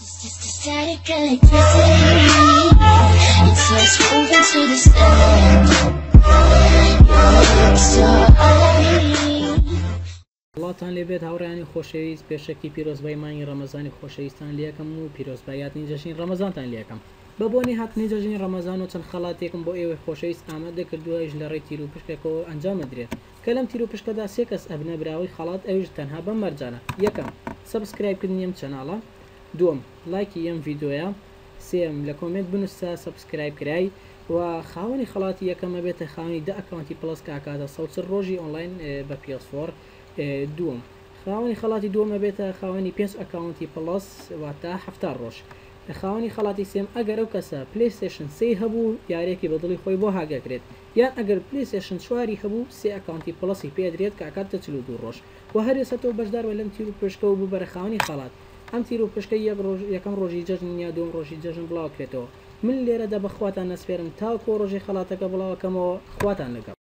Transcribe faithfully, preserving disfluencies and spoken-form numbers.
Just a static electricity. It's us moving to the stand. You're so ugly. وڵاتان لێبێت هاوڕێیانی خۆشەویست پێشەکی پیرۆزبای مانگی ڕەمەزانی خۆشەویستان لێکم و پیرۆزبایاتنی جەژنی ڕەمەزانتان لێکم بە بۆنی هاتنی جەژنی ڕەمەزان و چەند خەڵاتێکم بۆ ئێوەی خۆشەویست ئامادە کردووەش لە ڕێی تیر و پشکێکەوە ئەنجامەدرێت کە لەم تیر و پشکەدا سێ کەس ئەبنە براوی خەڵات ئەویش تەنها بەم مەرجانە یەکەم سەبسکرایبکردنی ئەم چەناڵە دووەم لایکی ئەم ڤیدۆیە سێم لە کۆمنت بنووسە سەبسکرایب کرای و خاوەنی خەڵاتی یەکەمە بێتە خاوەنی دە ئەکاونتی پڵس کە ئاکاتە سەوت ڕۆژی ئۆنلاین بە پی ئەس فۆر دووەم خاوەنی خەڵاتی دووەمە بێتە خاوەنی پێنج ئەکاونتی پڵس واتە هەفتار ڕۆژ خاوەنی خەڵاتی سێم ئەگەر ئەو کەسە پلەیستێشن سێ هەبوو یارێکی بەدڵی خۆی بۆ هاگەکرێت یان ئەگەر پلەیستێشن چواری هەبوو سێ ئەکاونتی پڵسی پێدرێت کە ئاکاتە چل و دوو ڕۆژ و هەرێسەتەوە بەشدارەوە لەم تیر و پشکە و ببەرە خاوەنی خەڵات ئەم تیر و پشکە یەکەم ڕۆژی جەژن یا دوم ڕۆژی جەژن بڵاوکرێتەوە من لێرەدا بەخواتان نەسپێرم تاوکۆ ڕۆژی خەڵاتەکە بڵاوەکەمەوە خواتان لەگەڵ